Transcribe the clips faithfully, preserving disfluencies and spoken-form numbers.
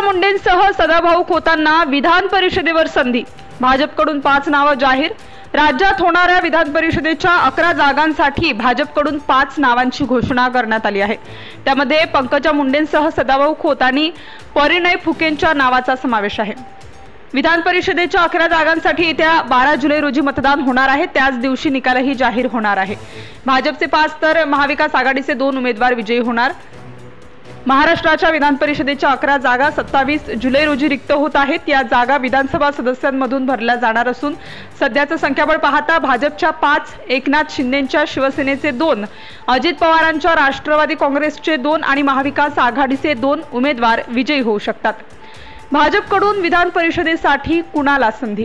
मुंडेंसह सदाभाऊ खोतांना विधान परिषदेवर संधी. भाजपकडून पाच नावं जाहीर. राज्यात होणाऱ्या विधान परिषदेच्या अकरा जागांसाठी भाजपकडून पाच नावांची घोषणा करण्यात आली आहे. त्यामध्ये पंकजा मुंडेंसह सदाभाऊ खोत आणि परिणय फुकेंच्या नावाचा समावेश आहे. विधान परिषदेच्या अकरा जागांसाठी येत्या बारा जुलै रोजी मतदान होणार आहे. त्याच दिवशी निकालही जाहीर होणार आहे. भाजपचे पाच तर महाविकास आघाडीचे दोन उमेदवार विजयी होणार. महाराष्ट्राच्या विधान परिषदेच्या अकरा जागा सत्तावीस जुलै रोजी रिक्त होत आहेत. या जागा विधानसभा सदस्यांमधून भरल्या जाणार असून सध्याचं संख्याबळ पाहता भाजपच्या पाच, एकनाथ शिंदेच्या शिवसेनेचे दोन, अजित पवारांच्या राष्ट्रवादी काँग्रेसचे दोन आणि महाविकास आघाडीचे दोन उमेदवार विजयी होऊ शकतात. भाजपकडून विधान परिषदेसाठी कुणाला संधी?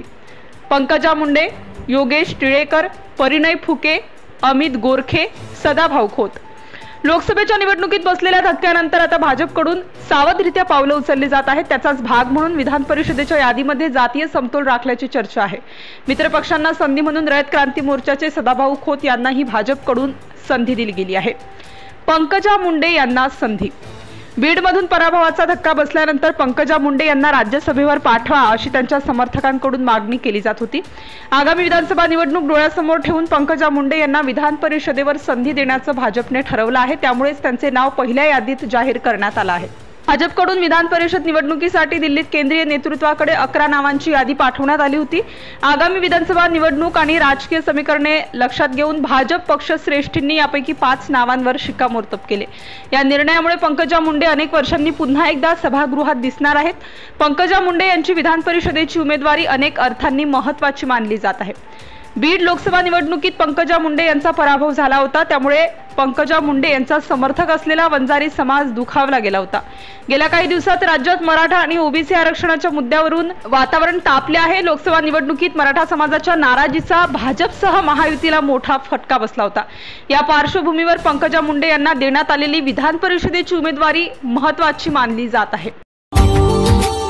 पंकजा मुंडे, योगेश टिळेकर, परिणय फुके, अमित गोरखे, सदाभाऊ खोत. लोकसभेच्या निवडणुकीत बसलेल्या धक्क्यानंतर आता भाजपकडून सावधरित्या पावलं उचलली जात आहेत. त्याचाच भाग म्हणून विधान परिषदेच्या यादीमध्ये जातीय समतोल राखल्याची चर्चा आहे. मित्रपक्षांना संधी म्हणून रयत क्रांती मोर्चाचे सदाभाऊ खोत यांनाही भाजपकडून संधी दिली गेली आहे. पंकजा मुंडे यांना संधी. बीडमधून पराभवाचा धक्का बसल्यानंतर पंकजा मुंडे यांना राज्यसभेवर पाठवा अशी त्यांच्या समर्थकांकडून मागणी केली जात होती. आगामी विधानसभा निवडणूक डोळ्यासमोर ठेवून पंकजा मुंडे यांना विधान परिषदेवर संधी देण्याचं भाजपने ठरवलं आहे. त्यामुळेच त्यांचे नाव पहिल्या यादीत जाहीर करण्यात आलं आहे. भाजपकडून विधान परिषद निवडणुकीसाठी दिल्लीत केंद्रीय नेतृत्वाकडे अकरा नावांची यादी पाठवण्यात आली होती. आगामी विधानसभा निवडणूक आणि राजकीय समीकरणे लक्षात घेऊन भाजप पक्षश्रेष्ठींनी यापैकी पाच नावांवर शिक्कामोर्तब केले. या निर्णयामुळे पंकजा मुंडे अनेक वर्षांनी पुन्हा एकदा सभागृहात दिसणार आहेत. पंकजा मुंडे यांची विधान परिषदेची उमेदवारी अनेक अर्थांनी महत्त्वाची मानली जात आहे. बीड लोकसभा निवडणुकीत पंकजा मुंडे यांचा पराभव झाला होता. त्यामुळे पंकजा मुंडे यांचा समर्थक असलेला वंजारी समाज दुखावला गेला होता. गेल्या काही दिवसात राज्यात मराठा आणि ओबीसी आरक्षणाच्या मुद्द्यावरून वातावरण तापले आहे. लोकसभा निवडणुकीत मराठा समाजाच्या नाराजीचा भाजपसह महायुतीला मोठा फटका बसला होता. या पार्श्वभूमीवर पंकजा मुंडे यांना देण्यात आलेली विधान परिषदेची उमेदवारी महत्त्वाची मानली जात आहे.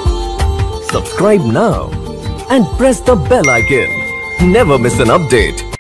Subscribe now and press the bell icon. Never miss an update.